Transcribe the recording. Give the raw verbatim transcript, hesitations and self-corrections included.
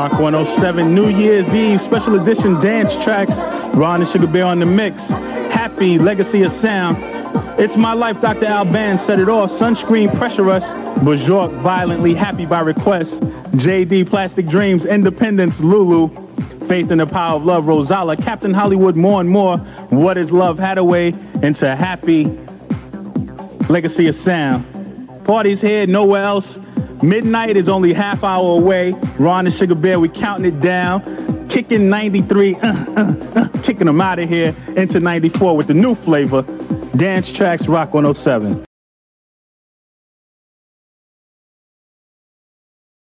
Rock one oh seven, New Year's Eve, special edition dance tracks. Ron and Sugar Bear on the mix. Happy, Legacy of Sound. It's My Life, Doctor Alban, Set It Off. Sunscreen, Pressure Us. Bajork, Violently, Happy by Request. J D, Plastic Dreams, Independence, Lulu. Faith in the Power of Love, Rosala. Captain Hollywood, More and More. What is Love, Hathaway. Into Happy, Legacy of Sound. Party's here, nowhere else. Midnight is only half hour away. Ron and Sugar Bear, we counting it down. Kicking ninety-three, uh, uh, uh, kicking them out of here into ninety-four with the new flavor. Dance Tracks, Rock one oh seven.